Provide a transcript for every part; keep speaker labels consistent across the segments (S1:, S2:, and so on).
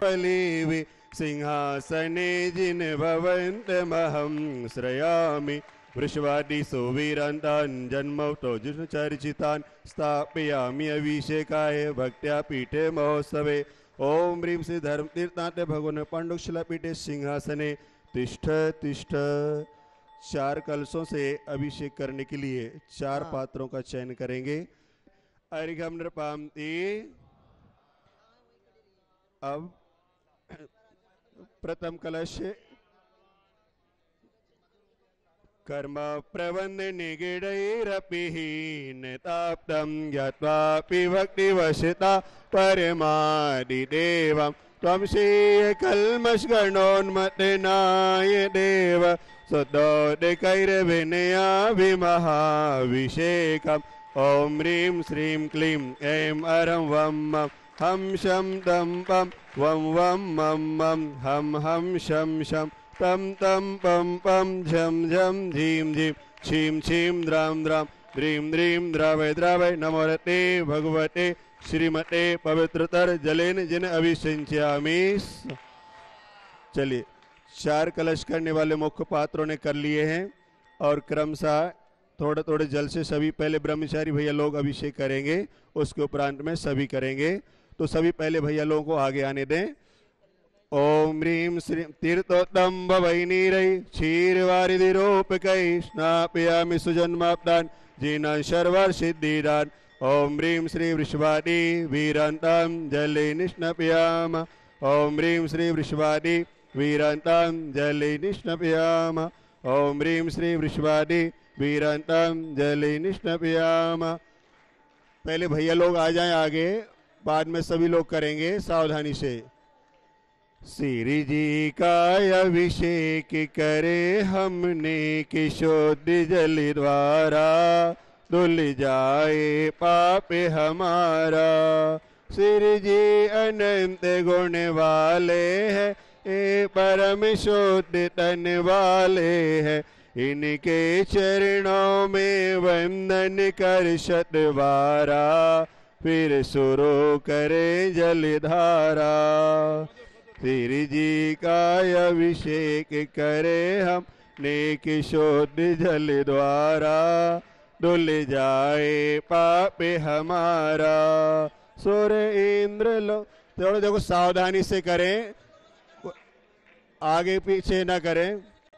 S1: कलिवि सिंहासने जिन भवन्तमहं श्रयामि वृषवादि सुवीरान्तान् जन्मौतो चर्चितान् स्थापयामि अभिषेकाय भक्त्या पीठे महोत्सवे ओम ह्रीं श्री धर्म तीर्थनाथ भगवान पांडुशिला पीठे सिंहासने तिष्ठ तिष्ठ। 4 कलशों से अभिषेक करने के लिए 4 पात्रों का चयन करेंगे। अर्घ्यं नृपान्ति। अब प्रथम कलश कर्म प्रबंध निगिडैरपिहीनताप्तं ज्ञात्वापि भक्तिवशिता परमादिदेवं त्वं श्रीकल्मषगणोन्मत्तनाय देव सदोदिकैर्विनयाभिमहाभिषेकम् ॐ ह्रीं श्रीं क्लीं ऐं अरं वं मं हं शं तं पं वं वं मं मं हं हं शं शं तम तम पम पम झम झम झीम झीम छीम छीम द्राम द्राम द्रीम द्रीम द्रावय द्रावय नमोरते भगवते श्रीमते पवित्रतर जलेन जिन अभिषिंच्यामि। चलिए 4 कलश करने वाले मुख्य पात्रों ने कर लिए हैं और क्रमशः थोड़े थोड़े जल से सभी पहले ब्रह्मचारी भैया लोग अभिषेक करेंगे, उसके उपरांत में सभी करेंगे। तो सभी पहले भैया लोगों को आगे आने दें। ओम ह्रीं श्रीं तीर्थोत्तम भवैनीरै क्षीरवारिधिरूपकै स्नापयामि सुजन्माब्दान् जीर्णान् शर्वान् सिद्धिदान् ओम ह्रीं श्री वृषभादि वीरान्तां जले निष्णपयामः ओम ह्रीं श्री वृषभादि वीरान्तां जले निष्णपयामः ओम ह्रीं श्री वृषभादि वीरान्तां जले निष्णपयामः। पहले भैया लोग आ जाएं आगे, बाद में सभी लोग करेंगे सावधानी से। श्री जी का अभिषेक करे हमने कि शुद्ध जल द्वारा धुल जाए पाप हमारा। श्री जी अनंत गुण वाले हैं ए परम शुद्ध तन वाले हैं, इनके चरणों में वंदन कर शतवारा फिर शुरू करे जलधारा। श्री जी का अभिषेक करे हम नेक शुद्ध जल द्वारा धुल जाए पाप हमारा। सूर्य इंद्र लो थोड़ा देखो सावधानी से करें, आगे पीछे न करें।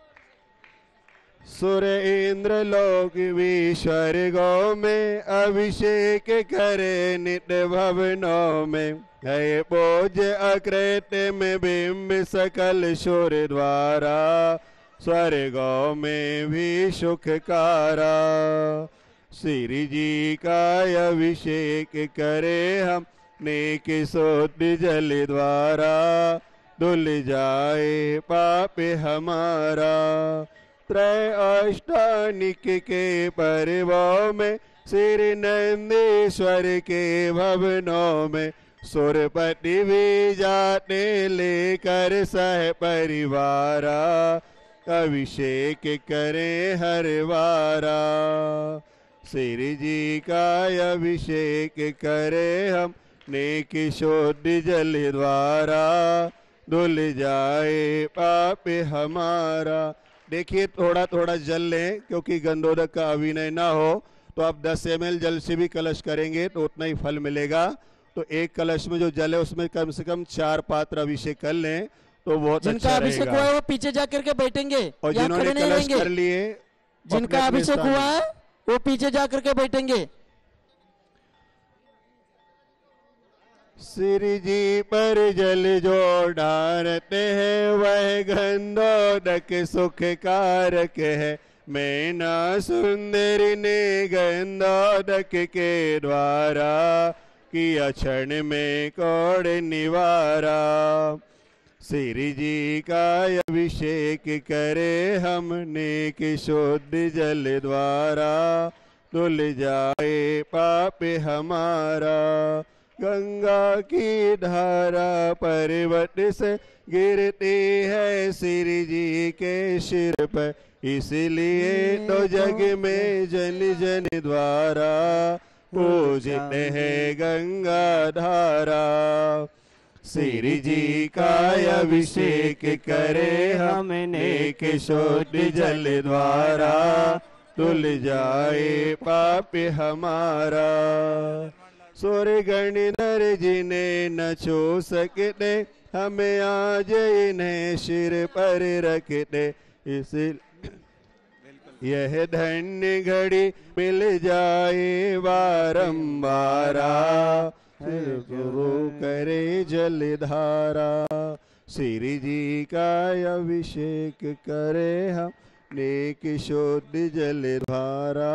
S1: सूर्य इंद्र लोक विस्वर्गों में अभिषेक करे नित्य भवनों में है पूज्य अकृत्य में बिंब सकल सूर्य द्वारा स्वर्गों में भी सुखकारा। श्री जी का अभिषेक करे हम नेक शुद्ध जल द्वारा धुल जाए पाप हमारा। त्रय अष्टानिक के पर्वों में श्री नंदीश्वर के भवनों में सुरपति भी जाते लेकर सह परिवारा अभिषेक करें हर वारा। श्री जी का अभिषेक करे हम नेक शुद्ध जल द्वारा धुल जाए पाप हमारा। देखिए थोड़ा थोड़ा जल लें क्योंकि गंधोदक का अभिनय ना हो, तो आप 10 ml जल से भी कलश करेंगे तो उतना ही फल मिलेगा। तो एक कलश में जो जल है उसमें कम से कम 4 पात्र अभिषेक कर लें तो बहुत अच्छा रहेगा।
S2: जिनका अभिषेक हुआ है वो पीछे जाकर के बैठेंगे
S1: और जिन्होंने कलश कर लिए,
S2: जिनका अभिषेक हुआ है वो पीछे जाकर के बैठेंगे।
S1: श्री जी पर जल जो डारते हैं वह गंधोदक सुख कारक है। मैना सुंदरी ने गंधोदक के द्वारा किया क्षण में कोड़ निवारा। श्री जी का अभिषेक करे हमने कि शुद्ध जल द्वारा धुल जाए पाप हमारा। गंगा की धारा पर्वत से गिरती है श्री जी के सिर पर, इसलिए तो जग में जन जन द्वारा पूजते हैं गंगा धारा। श्री जी का अभिषेक करे हमने के शोध जल द्वारा, धुल जाए पाप हमारा। सूर्य गण नर जिन्हें न छू सकते, हमें आज इन्हें सिर पर रख दे। इस यह धन्य घड़ी मिल जाए बारंबारा, गुरु करे जलधारा। श्री जी का अभिषेक करे हम नेक शुद्ध जलधारा।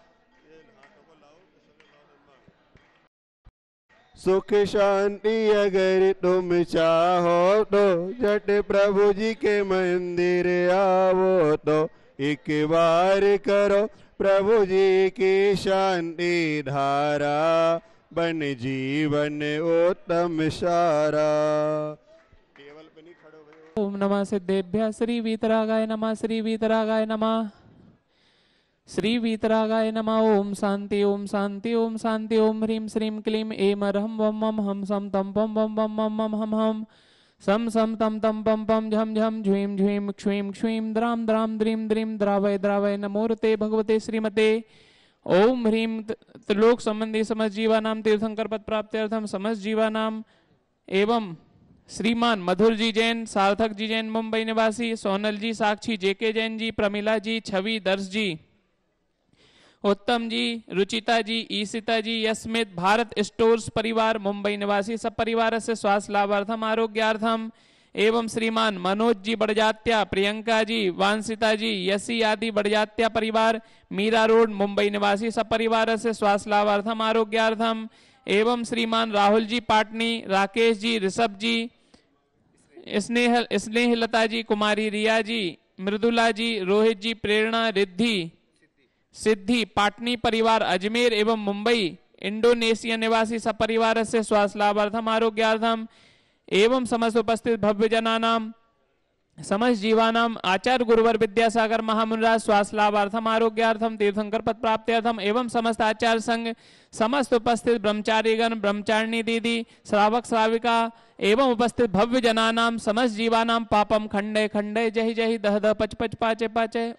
S1: सुख शांति अगर तुम चाहो तो, झट प्रभु जी के मंदिर आवो तो। एक बार करो प्रभु जी की शांति धारा, बन जीवन उत्तम सारा। टेबल पे नहीं खड़ो भाई।
S3: ओम नमः सिद्धेभ्यः श्री वीतरागाय नमः, श्री वीतरागाय नमः, श्री वीतरागाय नमः। ओम शांति ओम शांति ओम शांति। ओम ह्रीं श्रीं क्लीं ऐं अरहं वम मम हम सम तम पम वम वम मम मम हम हम सम सम तम तम पम पम झम झम झ्वीं झ्वीं क्ष्वीं क्ष्वीं द्राम द्राम द्रीं द्रीं द्रावय द्रावय। नमोर्ते भगवते श्रीमते। ओम ह्रीं त्रिलोक संबंधी समस्त जीवानाम तीर्थंकर पद प्राप्त्यर्थम समस्त जीवानाम एवं श्रीमान मधुर जी जैन, सार्थक जी जैन मुंबई निवासी, सोनल जी, साक्षी, जेके जैन जी, प्रमिला जी, छवि, दर्श जी, उत्तम जी, रुचिता जी, ईशिता जी, यस्मित, भारत स्टोर्स परिवार मुंबई निवासी सब परिवार से स्वास्थ्य लाभार्थम आरोग्यार्थम एवं श्रीमान मनोज जी बड़जात्या, प्रियंका जी, वांसिता जी, यसी आदि बड़जात्या परिवार मीरा रोड मुंबई निवासी सब परिवार से स्वास्थ्य लाभार्थम आरोग्यार्थम एवं श्रीमान राहुल जी पाटनी, राकेश जी, ऋषभ जी, स्नेहलता जी, कुमारी रिया जी, मृदुला जी, रोहित जी, प्रेरणा, रिद्धि, सिद्धि पाटनी परिवार अजमेर एवं मुंबई इंडोनेशिया निवासी सपरिवार से स्वास्थ्य लाभार्थम आरोग्यार्थम एवं समस्त उपस्थित भव्य जनानाम समस्त जीवानाम आचार्य गुरुवर विद्यासागर महामुनिराज स्वास्थ्य लाभार्थम आरोग्यार्थम तीर्थंकर पद प्राप्त्यर्थम एवं समस्त आचार्य संघ समस्त उपस्थित ब्रह्मचारीगण, ब्रह्मचारिणी दीदी, श्रावक श्राविका एवं उपस्थित भव्य जनानाम समस्त जीवानाम पापम खंडे खंडे जहि जहि दह दह पच पच पाचे पाचे।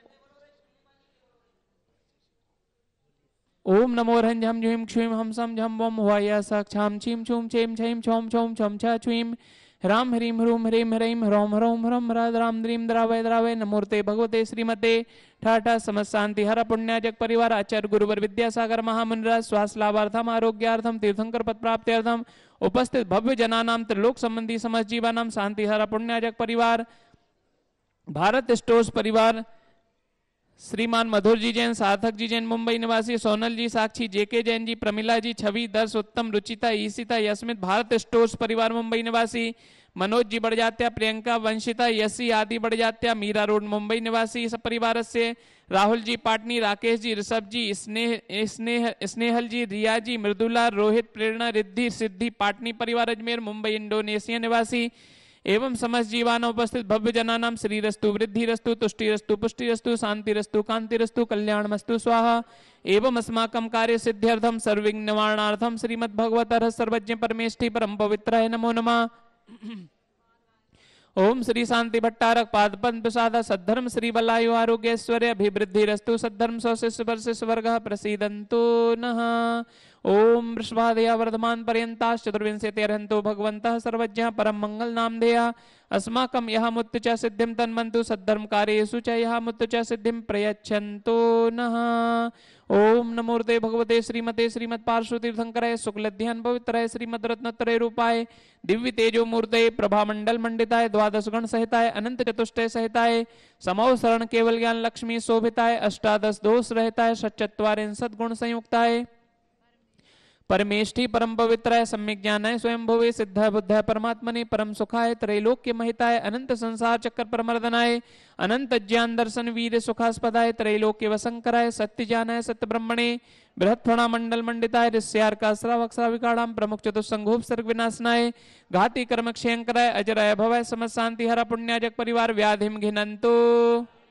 S3: ओम नमो रं झम झीं क्षीं हम सम झम वम हुआ साक्षाम छीम छूम छेम छीम छोम छोम छम छा छीम राम ह्रीं ह्रूम ह्रीं ह्रीं ह्रौम ह्रौम ह्रम राध राम द्रीम द्रावय द्रावय। नमोर्ते भगवते श्रीमते। ठाठा समस्त शांति हर पुण्याजक परिवार आचार्य गुरुवर विद्यासागर महामुनिराज स्वास्थ्य लाभार्थम आरोग्यार्थम तीर्थंकर पद प्राप्त्यर्थम उपस्थित भव्य जनानाम त्रिलोक संबंधी समस्त जीवानाम शांति हर पुण्याजक परिवार भारत स्टोर्स परिवार श्रीमान मधुर जी जैन, सार्थक जी जैन मुंबई निवासी, सोनल जी, साक्षी, जेके जैन जी, प्रमिला जी, छवि, दर्श, उत्तम, रुचिता, ईशिता, यस्मित भारत स्टोर्स परिवार मुंबई निवासी, मनोज जी बड़जात्या, प्रियंका, वंशिता, यसी आदि बड़जात्या मीरा रोड मुंबई निवासी सब परिवार से राहुल जी पाटनी, राकेश जी, ऋषभ जी, स्नेहल जी, रिया जी, मृदुला, रोहित, प्रेरणा, रिद्धि, सिद्धि पाटनी परिवार अजमेर मुंबई इंडोनेशिया निवासी एवं समस्त जीवान उपस्थित भव्य जनानाम श्रीरस्तु वृद्धिरस्तु तुष्टिरस्तु पुष्टिरस्तु शांतिरस्तु कांतिरस्तु कल्याणमस्तु स्वाहा एवं अस्माकं कार्य सिद्ध्यर्थम सर्वविघ्न निवारणार्थम श्रीमद्भगवतः सर्वज्ञ परमेष्ठि परम पवित्राय नमो नमः। ओम श्री शांति भट्टारक पादपद्म प्रसाद सद्धर्म श्री बलायु आरोग्यश्वर्य अभिवृद्धिरस्तु सद्धर्म सौशिष्य वर्गः प्रसीदन्तु नः। ओम वृषभादया वर्धमान पर्यंताश्च चतुर्विंशति अर्हन्तो भगवन्तः सर्वज्ञः परम मंगल नामधेयः अस्माकं यः मुत्त च सिद्धिं तन्मन्तु सद्धर्म कार्येषु च यः मुत्त च सिद्धिं प्रयच्छन्तु नः। ओम नमोर्ते भगवते श्रीमते श्रीमत् पार्श्व तीर्थंकराय शुक्लध्यान पवित्राय श्रीमद् रत्नत्रय रूपाय दिव्य तेजो मूर्ते प्रभा मंडल मंडिताय द्वादश गण सहिताय अनंत चतुष्टय सहिताय समौ शरण केवल ज्ञान लक्ष्मी शोभिताय अष्टादश दोष रहताय षट्चत्वारिंशत् गुण संयुक्ताय परमेष्ठि परम पवित्राय सम्यक ज्ञानाय स्वयं भुवे सिद्धाय बुद्धाय परमात्मने परम सुखाय त्रैलोक्य महिताय अनंत संसार चक्र परमर्दनाय अनंत ज्ञान दर्शन वीर सुखास्पदाय त्रैलोक्य वसंकराय सत्य ज्ञानाय सत्य ब्रह्मणे बृहत्फणा मंडल मंडिताय ऋष्यार का श्रावक श्राविकाणाम प्रमुख चतुस्संघोप सर्ग विनाशनाय घाती कर्म क्षयंकराय अजराय भवाय समस्त शांति हरा पुण्याजक परिवार व्याधिम घिनंतो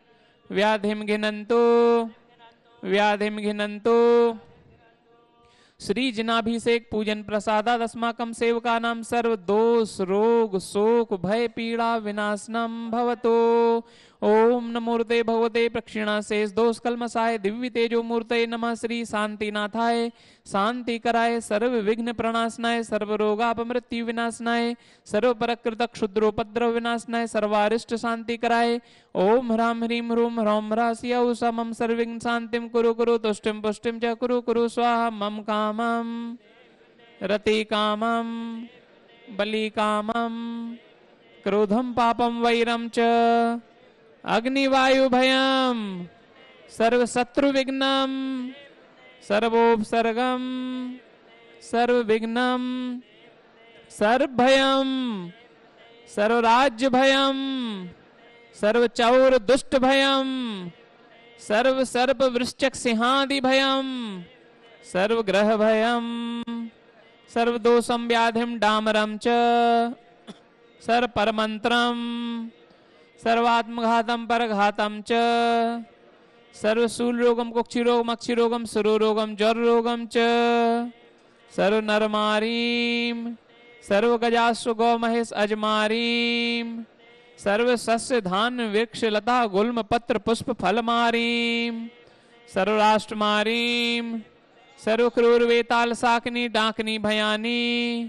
S3: व्याधिम घिनंतो व्याधिम घिनंतो श्री जिनाभिषेक पूजन प्रसादाद अस्माकं सेवकानां सर्व दोष रोग शोक भय पीड़ा विनाशनम भवतो। ओम नमोर्ते भगवते प्रक्षिणा शेष दोष कलमसाय दिव्य तेजो मूर्ते नमः। श्री शांतिनाथाय शांति कराय सर्व विघ्न प्रणाशनाय सर्व रोगापमृत्यु विनाशनाय सर्व परकृत क्षुद्रोपद्रव विनाशनाय सर्वारिष्ट शांति कराय। ओम ह्रां ह्रीं ह्रूं ह्रौं ह्रास्यौ समं सर्वविघ्न शांतिं कुरु कुरु तुष्टिं पुष्टिं च कुरु कुरु स्वाहा। मम कामं रति कामं बलि कामं क्रोधं पापं वैरं च अग्निवायु भयं सर्व शत्रु विघ्नं सर्वोपसर्गं सर्व विघ्नं सर्व भयं सर्व राज्य भयं सर्व चौर दुष्ट भयं सर्व सर्प वृश्चिक सिंहादि भयं सर्व ग्रह भयं सर्व दोषं व्याधिं डामरं च सर्व परमंत्रं सर्वात्मघातम परघातम च सर्वशूल रोगम कुक्षिरोगम अक्षिरोगम सुरोरोगम ज्वर रोगम च सर्व नरमारीम सर्व गजासु गौ महेश अजमारीम सर्व सस्य धान वृक्ष लता गुल्म पत्र पुष्प फल मारीम सर्व राष्ट्र मारीम सर्व क्रूर वेताल साकनी डाकनी भयानी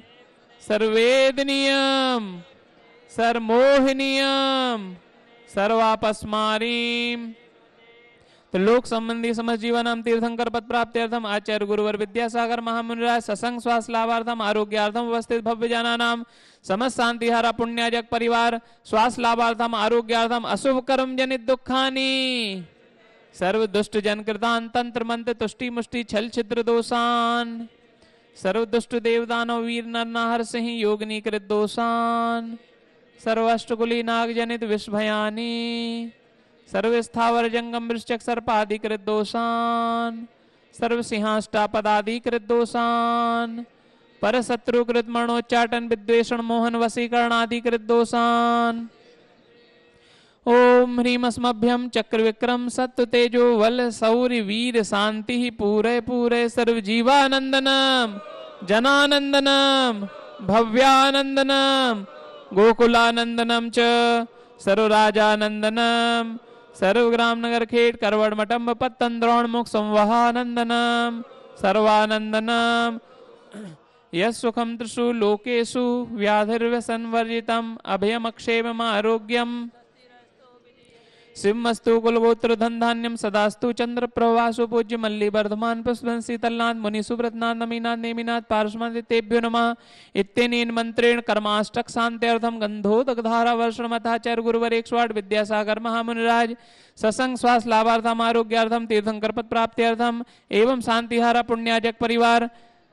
S3: सर्वेदनियम सर्वमोहनियम सर्वापस्मारीम। तो लोक संबंधी समस्त जीवनम तीर्थंकर पद प्राप्त्यर्थम आचार्य गुरुवर विद्यासागर महामुनिराज सत्संग स्वास्थ्य लाभार्थम आरोग्यार्थम उपस्थित भव्य जनानाम समस्त शांतिहारा पुण्याजक परिवार स्वास्थ्य लाभार्थम आरोग्यार्थम अशुभ कर्म जनित दुखानी सर्व दुष्ट जन कृतान तंत्र मंत्र तुष्टि मुष्टि छल छिद्र दोषान सर्व दुष्ट देवदानव वीर नर नाहर सिंह योगिनी कृत दोषान सर्वाष्टकुली नाग जनित विष भयानी सर्व स्थावर जंगम वृश्चक सर्पाधिकृत दोषान सर्व सिंहाष्टापदाधिकृत दोषान पर शत्रुकृत मरणोच्चाटन विद्वेषण मोहन वशीकरण आदिकृत दोषान। ओम ह्रीम अस्मभ्यम चक्र विक्रम सत्व तेजो वल सौर्य वीर शांति पूरे पूरे सर्व जीवानंदनम जनानंदनम भव्यानंदनम गोकुलानंदनम च सर्व राजानंदनम सर्व ग्राम नगर खेट करवड़ मटम्ब पत्तन द्रोण मुख संवहानंदनम सर्वानंदनम यस्सुखम त्रिषु लोकेषु व्याधिर्व्यसनवर्जितम अभयम अक्षेमम आरोग्यम सिंहस्तु कुलगोत्र धन धान्यम सदास्तु चंद्र प्रवासु पूज्य मल्ली वर्धमान पुष्पन शीतलनाथ मुनि सुब्रतनाथ नमीनाथ नेमिनाथ पार्श्वतेभ्यो नमः इत्यनेन मंत्रेण कर्माष्टक शांत्यर्थम गंधोदकधारा वर्षणमथाचार्य गुरुवर 108 विद्यासागर महामुनिराज सत्संग स्वास्थ्य लाभार्थम आरोग्यार्थम तीर्थंकर पद प्राप्त्यर्थम एवं शांतिहारा पुण्याजक परिवार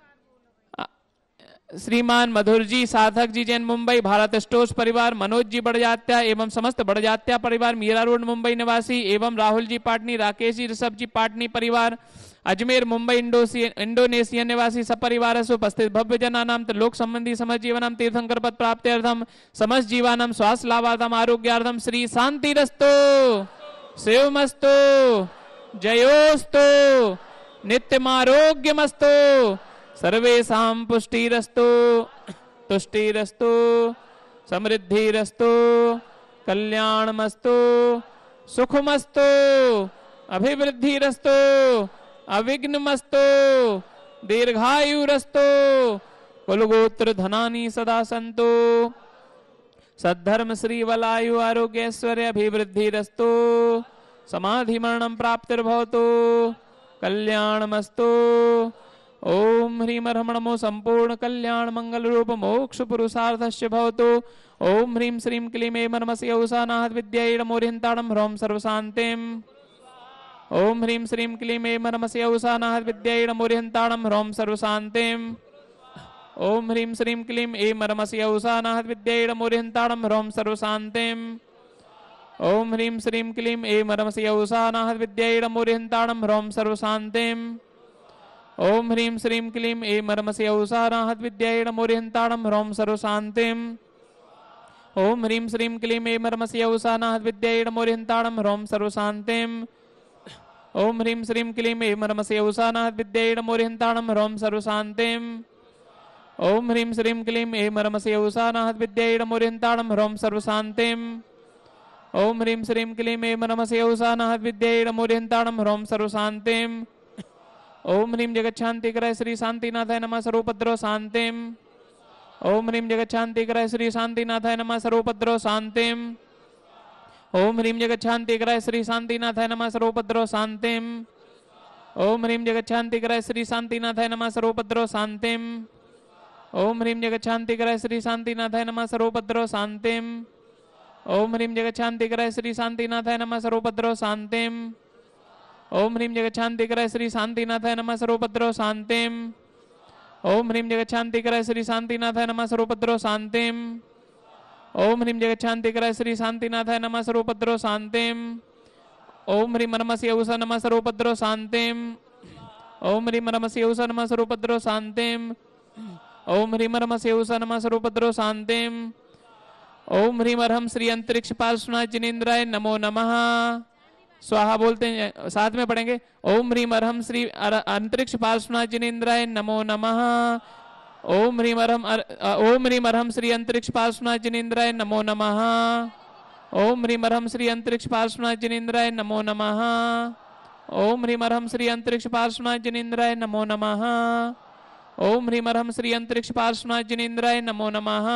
S3: श्रीमान मधुर जी साधक जी जैन मुंबई भारत स्टोर्स परिवार मनोज जी बड़जात्या एवं समस्त बड़जात्या परिवार मीरा रोड मुंबई निवासी एवं राहुल जी पाटनी राकेश जी ऋषभ जी पाटनी परिवार अजमेर मुंबई इंडोनेशिया निवासी सपरिवार उपस्थित भव्य जनानाम लोक संबंधी समस्त जीवनम तीर्थंकर पद प्राप्त्यर्थम समस्त जीवानम स्वास्थ्य लाभार्थम आरोग्यार्थम श्री शांतिरस्तो शिवमस्तो जयोस्तो नित्यमारोग्यमस्तो सर्वेषां पुष्टिरस्तु तुष्टिरस्तु समृद्धिरस्तु कल्याणमस्तु सुखमस्तु अभिवृद्धिरस्तु अविघ्नमस्तु दीर्घायुरस्तु कुलगोत्र धनानि सदा सन्तु सद्धर्म श्री वलायु आरोग्य ऐश्वर्य अभिवृद्धिरस्तु समाधि मरणं प्राप्तिर्भवतु कल्याणमस्तु। ओम ह्रीम रमणमो संपूर्ण कल्याण मंगल रूप मोक्ष पुरुषार्थस्य भवतु। ओम ह्रीम श्रीम क्लीम एम नमस्य औसानाहत विद्यायैरमोरिहन्ताणं ह्रौं सर्वशान्तिम्। ओम ह्रीम श्रीम क्लीम एम नमस्य औसानाहत विद्यायैरमोरिहन्ताणं ह्रौं सर्वशान्तिम्। ओम ह्रीम श्रीम क्लीम एम नमस्य औसानाहत विद्यायैरमोरिहन्ताणं ह्रौं सर्वशान्तिम्। ओम ह्रीम श्रीम क्लीम एम नमस्य औसानाहत विद्यायैरमोरिहन्ताणं ह्रौं सर्वशान्तिम्। ओम ह्रीम श्रीम क्लीम एम नमस्य औसानाहत विद्यायैरमोरिहन्ताणं ह्रौं सर्वशान्तिम्। ओम ह्रीम श्रीम क्लीम एम नमस्य औसानाहत विद्यायैरमोरिहन्ताणं ह्रौं सर्वशान्तिम्। ओम ह्रीं श्रीं क्लीं ऐं नमसे उषानाथ विद्येण मोरिहन्ताणं ह्रौं सर्वशान्तिम् ओम ह्रीं श्रीं क्लीं ऐं नमसे उषानाथ विद्येण मोरिहन्ताणं ह्रौं सर्वशान्तिम् ओम ह्रीं श्रीं क्लीं ऐं नमसे उषानाथ विद्येण मोरिहन्ताणं ह्रौं सर्वशान्तिम् ओम ह्रीं जगच्छान्तिकराय श्री शांतिनाथाय नमः सर्वोपद्रव शान्तिम् ओम ह्रीं जगच्छान्तिकराय श्री शांतिनाथाय नमः सर्वोपद्रव शान्तिम् ओम ह्रीं जगच्छान्तिकराय श्री शांतिनाथाय नमः सर्वोपद्रव शान्तिम् ओम ह्रीं जगच्छान्तिकराय श्री शांतिनाथाय नमः सर्वोपद्रव शान्तिम् ओम ह्रीं जगच्छान्तिकराय श्री शांतिनाथाय नमः सर्वोपद्रव शान्तिम् ओम ह्रीं जगच्छान्तिकराय श्री शांतिनाथाय नमः सर्वोपद्रव शान्तिम् ओम ह्रीं जगच्छान्तिकराय श्री शांतिनाथाय नमः सर्वोपद्रव शान्तिम् ओम ह्रीं जगच्छान्तिकराय श्री शांतिनाथाय नमः सर्वोपद्रव शान्तिम् ओम ह्रीं जगच्छान्तिकराय श्री शांतिनाथाय नमः सर्वोपद्रव शान्तिम् ओम ह्रीं नमस्य उष नमः सर्वोपद्रव शान्तिम् ओम ह्रीं नमस्य उष नमः सर्वोपद्रव शान्तिम् ओम ह्रीं नमस्य उष नमः सर्वोपद्रव शान्तिम् ओम ह्रीं अर्हं श्री अंतरिक्ष पार्श्वनाथ जिनेन्द्राय नमो नमः। स्वाहा बोलते हैं, साथ में पढ़ेंगे। ओम ह्रीं अर्हं श्री अंतरिक्ष पार्श्वनाथ जिनेन्द्राय नमो नमः। ओम ह्रीं अर्हं श्री अंतरिक्ष पार्श्वनाथ जिनेन्द्राय नमो नमः। ओम ह्रीं अर्हं श्री अंतरिक्ष पार्श्वनाथ जिनेन्द्राय नमो नमः। ओम ह्रीं अर्हं श्री अंतरिक्ष पार्श्वनाथ जिनेन्द्राय नमो नमः। ओम ह्रीं अर्हं श्री अंतरिक्ष पार्श्वनाथ जिनेन्द्राय नमो नमः।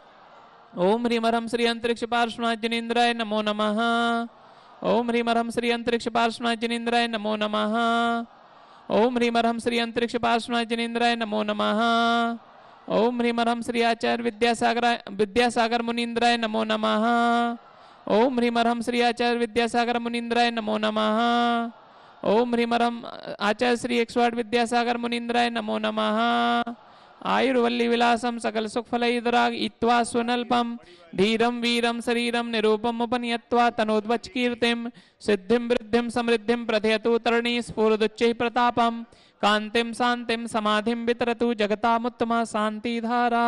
S3: ओम ह्रीं अर्हं श्री अंतरिक्ष पार्श्वनाथ जिनेन्द्राय नमो नमः। ओम ह्रीं अर्हं श्री अंतरिक्ष पार्श्वनाथ जिनेन्द्राय नमो नमः। ओम ह्रीं अर्हं श्री अंतरिक्ष पार्श्वनाथ जिनेन्द्राय नमो नमः। ओम ह्रीं अर्हं श्री आचार्य विद्यासागर मुनीन्द्राय नमो नमः। ओम ह्रीं अर्हं श्री आचार्य विद्यासागर मुनीन्द्राय नमो नमः। ओम ह्रीं अर्हं आचार्य श्री 108 विद्यासागर मुनीन्द्राय नमो नमः। आयुर्वल्ली विलासम सकल सुखफलैदराग इत्वा स्वनल्पम धीरम वीरम शरीरम निरूपम उपनियत्वा तनोद्वच कीर्तिम सिद्धिम वृद्धिम समृद्धिम प्रथयतु तरणी स्फुरदुच्चैः प्रतापम कांतिम शांतिम समाधिम वितरतु जगतामुत्तमा शांतिधारा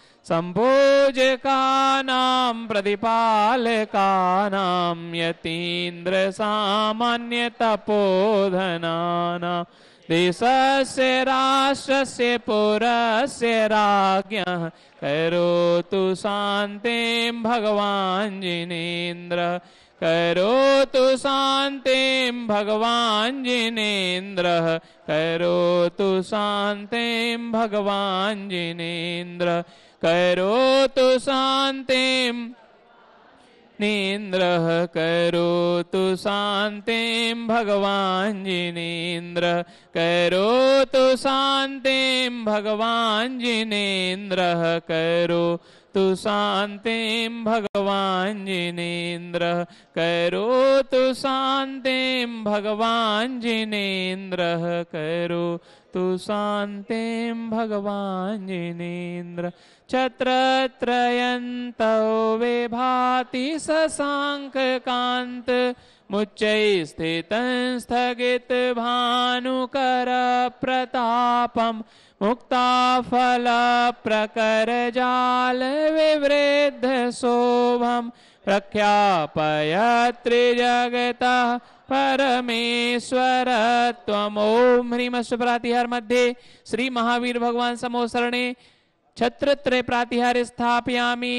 S3: संभोजकानां प्रतिपालकानां यतीन्द्र सामान्य तपोधनानां देशस्य राष्ट्रस्य पुरस्य राज्ञः करोतु शान्तिं भगवान् जिनेन्द्र करोतु शान्तिं भगवान् जिनेन्द्रः करोतु शान्तिं भगवान् जिनेन्द्र करोतु शान्तिं नेन्द्रः करोतु शान्तिं भगवान् जिनेन्द्र करोतु शान्तिं भगवान् जिनेन्द्रः करोतु शान्तिं भगवान् जिनेन्द्रः करोतु शान्तिं भगवान् जिनेन्द्रः करोतु शान्तिं भगवान् जिनेन्द्र छत्रत्रयन्तौ विभाति शशाङ्ककान्त मुच्चैः स्थितं स्थगित भानुकर प्रतापं मुक्ताफल प्रकर जाल विवृद्ध शोभं प्रख्यापयत् त्रिजगतः परमेश्वर त्वम्। ओम ह्रीं अश्व प्रातिहार मध्ये श्री महावीर भगवान समोसरणे छत्रत्रय प्रातिहार स्थापयामि।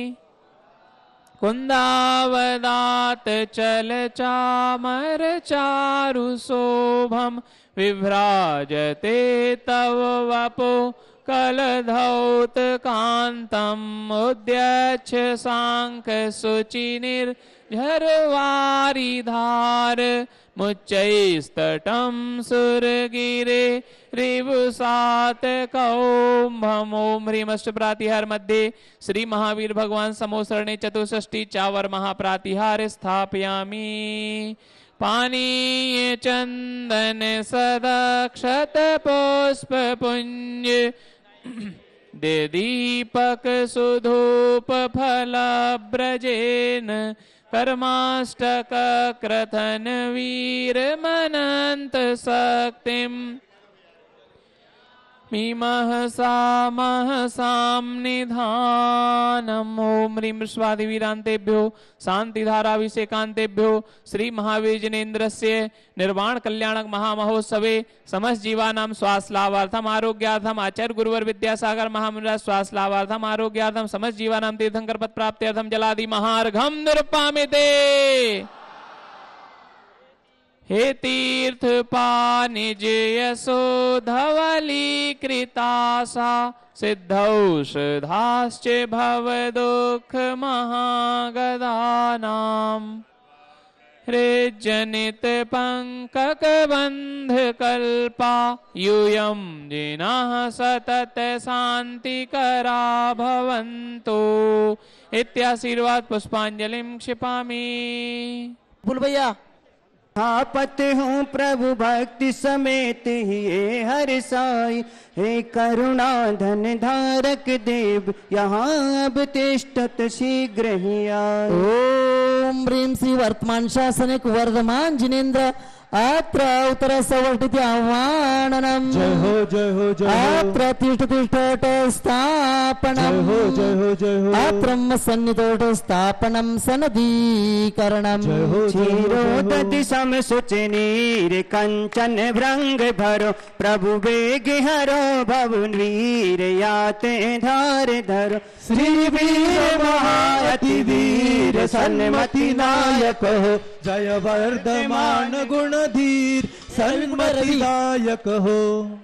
S3: कुन्दावदात चल चामर चारु शोभम विभ्राजते तव वपो कलधौत कांतम उद्यच्छ सांक शुचिनिर्झरवारिधार मुच्चैस्तटं सुरगिरे रिवुसात कौम्भम। ओम ह्रीं अष्ट प्रातिहार मध्ये श्री महावीर भगवान समोसरणे चतुष्षष्टि चावर महाप्रातिहार स्थापयामि। पानीय चंदन सदक्षत पुष्प पुंज दे दीपक सुधूप फल ब्रजेन कर्माष्टक क्रथन वीर मनंत शक्तिम मीमः सामः निधानम्। ओम ह्रीं वृषभादिवीरान्तेभ्यो शान्तिधाराभिषेकान्तेभ्यो श्री महावीर जिनेन्द्रस्य निर्वाण कल्याणक महामहोत्सवे समस्त जीवानां स्वास्थ्य लाभार्थम आरोग्यार्थम आचार्य गुरुवर विद्यासागर महामुनिराज स्वास्थ्य लाभार्थम आरोग्यार्थम समस्त जीवानां तीर्थंकर पद प्राप्त्यर्थम जलादि महार्घम निरुपामिते। हे तीर्थ पानिज यशो धवली कृतासा सिद्धौषधाश्च भव दुःख महागदानाम्। हृज्जनित पंकक बंध कल्पा यूयं जिनः सतत शांतिकरा भवन्तु। इत्याशीर्वाद पुष्पांजलिं क्षिपामि।
S2: बोल भैया।
S4: स्थापत हूँ प्रभु भक्ति समेत ही हर साई, हे करुणा धन धारक देव यहाँ अब तिष्ठत शीघ्र ही आए।
S2: ओम ह्रीं श्री वर्तमान शासनिक वर्धमान जिनेन्द्र अत्र उत्तर सवर्तिति आह्वाननम्।
S5: जय हो जय हो जय हो।
S2: अत्र तिष्ठ तिष्ठोट स्थापनम्।
S5: जय हो जय हो जय हो।
S2: अत्र सन्निधोट स्थापनम् सनदीकरणम्।
S5: जय हो
S4: क्षीरोदति सम सुचनीर कंचन भृंग भरो, प्रभु वेग हरो भव वीर याते धार धरो।
S5: श्री वीर महाअति वीर सन्मति नायक हो, जय वर्धमान गुणधीर सन्मति दायक हो।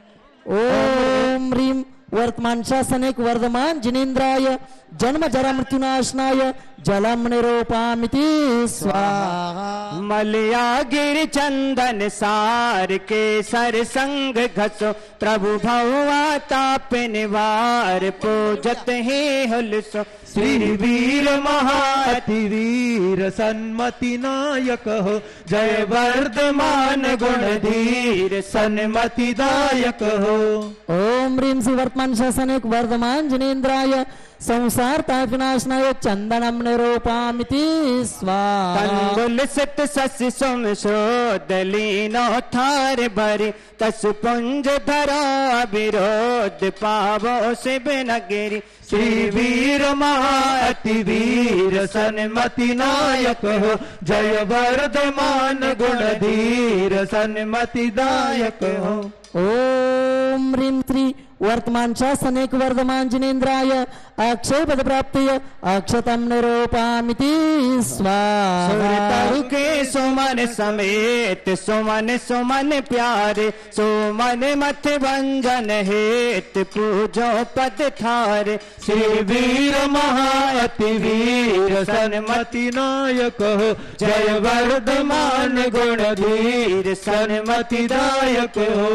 S2: ओम ह्रीं वर्तमान शासनिक वर्धमान जिनेन्द्राय जन्म जरा मृत्युनाशनाय जलम निरूपामिति स्वाहा।
S4: मलया गिर चंदन सार के सर संग घसो, प्रभु भवा ताप निवार पूजत हे हुलसो।
S5: श्री वीर महाअति वीर सन्मति नायक हो, जय वर्धमान गुणधीर सन्मति दायक हो।
S2: ओम ह्रीं श्री वर्तमान शासनिक वर्धमान जिनेन्द्राय संसार ताप विनाशनाय चंदनम निरूपामिति स्वाहा।
S4: कंदुल सित सस्य सुम शोदलीनो थार भरी, तस पुंज धरा विरोध पावो शिव नगरी।
S5: श्री वीर महाअति वीर सन्मति नायक हो, जय वर्धमान गुणधीर सन्मति दायक हो।
S2: ओम ह्रीं श्री वर्तमान शासनिक वर्धमान जिनेन्द्राय अक्षय पद प्राप्तिय अक्षतम निरूपामिति स्वाहा।
S4: सुरतारु के सुमन समेत सुमन सुमन प्यारे, सुमन मथ भंजन हेत पूजो पद थारे।
S5: श्री वीर महाअति वीर सन्मति नायक हो, जय वर्धमान गुणधीर सन्मति दायक हो।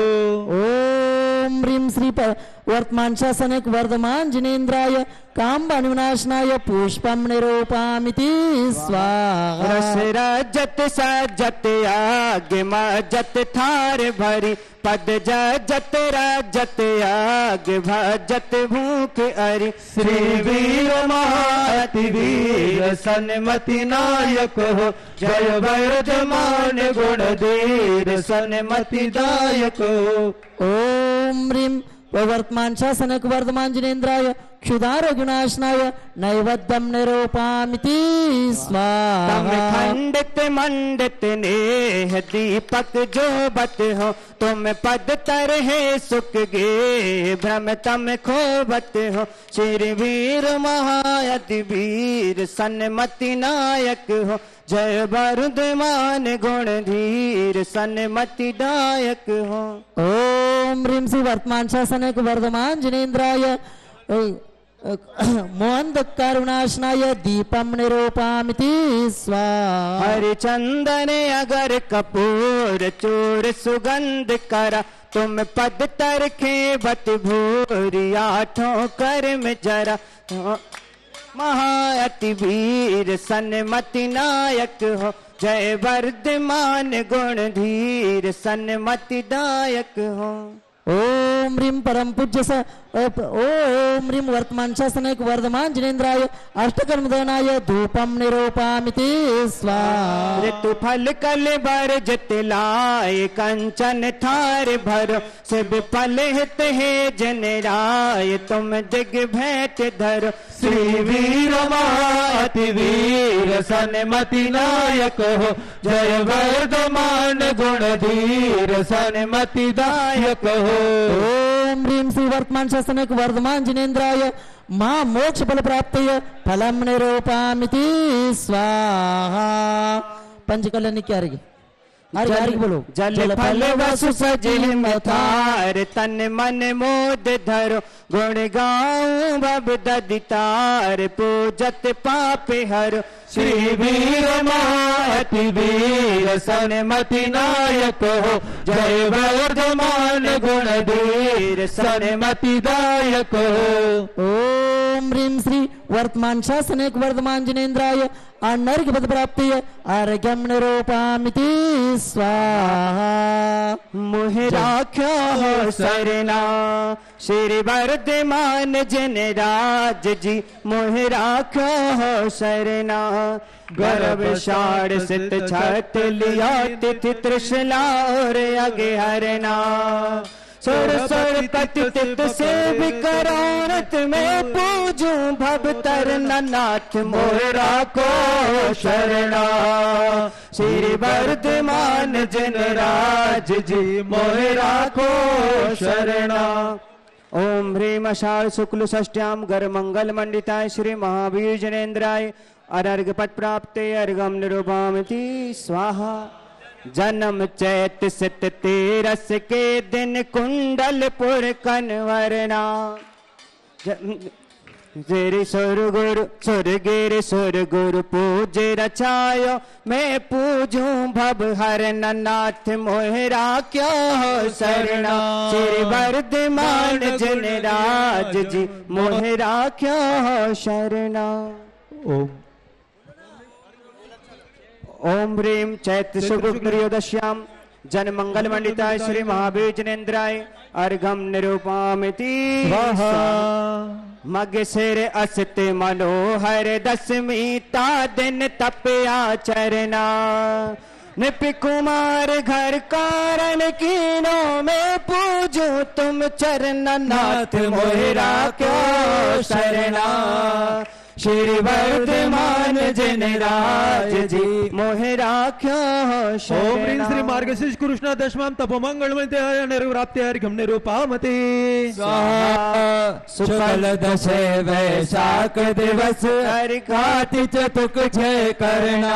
S2: ओम ह्रीं श्री वर्तमान शासनिक वर्धमान जिनेन्द्राय काम्ब विनाशनाय पुष्पम निरूपामिति स्वाहा।
S4: रस रजत सजत आग मजत थार भरी, पद जजत रजत आग भजत भूख अरि।
S5: श्री वीर महाअति वीर सन्मति नायक हो, जय वर्धमान गुणधीर सन्मति दायक हो।
S2: ओम ह्रीं वर्तमान शासनिक वर्धमान जिनेन्द्राय क्षुधारोग्य विनाशनाय नैवेद्यम निरूपामिति स्वाहा।
S4: खंडित मंडित नेह दीपक जो बत हो, तुम पद तरहे सुख गे भ्रम तम खोबत हो। श्री वीर महाअति वीर सन्मति नायक हो, जय वर्धमान गुणधीर सन्मति दायक हो।
S2: ओम ह्रीं श्री वर्तमान शासनिक वर्धमान जिनेन्द्राय मोहन करुणाशनाय दीपम निरूपामिति स्वाहा।
S4: हरिचंदन अगर कपूर चूर सुगंध करा, तुम पद तरखे बत भूरी आठों कर में जरा। महाअति वीर सन्मति नायक हो, जय वर्धमान गुणधीर सन्मति दायक हो।
S2: ओम ओम ह्रीं परम पूज्य स ओम ह्रीं वर्तमान शासनक वर्धमान जिनेन्द्राय अष्टकर्मदनाय धूपम निरूपामिति स्वाहा।
S4: ऋतु फल कल बर जतलाय कंचन थार भरो सब फल हित है जनराय तुम जग भेंट धरो।
S5: श्री वीर अति वीर सन्मति नायक हो जय वर्धमान गुणधीर सन्मति दायक हो।
S2: ओम ह्रीं श्री वर्तमान शासनक वर्धमान जिनेन्द्राय महा मोक्ष फल प्राप्तय फलम निरूपामिति स्वाहा। पंचकल्याण की आरगी आरगी बोलो।
S4: जल फल वसु सजे मथार तन मन मोद धरो गुण गाऊं भव ददितार पूजत पाप हरो।
S5: श्री वीर अति वीर सन्मति नायक हो जय वर्धमान गुणधीर सन्मति दायक हो।
S2: ओम ह्रीं श्री वर्तमान शासनक वर्धमान जिनेन्द्राय अनर्घ्य पद प्राप्ति अर्घ्यम निरूपामिति स्वाहा।
S4: मुहे राख्यो हो सरना श्री वर्धमान जनराज जी मोह राख्यो हो सरना। गर्भ शाड़ सित छत लिया तिथि त्रिशला और अगे हरना। सुर सुर कथित से विकरानत में पूजूं भव तरना नाथ मोह राखो शरणा। श्री वर्धमान जनराज जी मोह राखो शरणा। ओम ह्रीं आषाढ़ शुक्ल षष्ट्यां गर मंगल मंडिताय श्री महावीर जनेन्द्राय अर्घ्य पद प्राप्ते अर्घम निरूपामिति स्वाहा। जन्म चैत सित तेरस के दिन कुंडलपुर कनवरना। जेरे सुर गुरु पूजे रचायो मैं पूजूं भव हरन नाथ मोह राख्यो हो शरणा। श्री वर्धमान जनराज जी मोह राख्यो हो शरणा। ओम ह्रीं चैत्र शुक्ल त्रयोदश्यां जन मंगल मंडिताय श्री महावीर जनेन्द्राय अर्घम निरूपामिति स्वाहा। मग सिर असत मनोहर दसवीं ता दिन तपया चरना। निप कुमार घर कारण कीनों में पूजूं तुम चरण नाथ मोह राख्यो शरणा। श्री वर्धमान जनराज जी मोह राख्यो हो शरणा।
S5: ओम ह्रीं श्री मार्गशीर्ष कृष्ण दशमां तपोमंगलमते निरूपाप्त्यर्घ्यं निरूपामते स्वाहा।
S4: शुक्ल दशे वैशाख दिवस अर्घाति चतुक जय करना।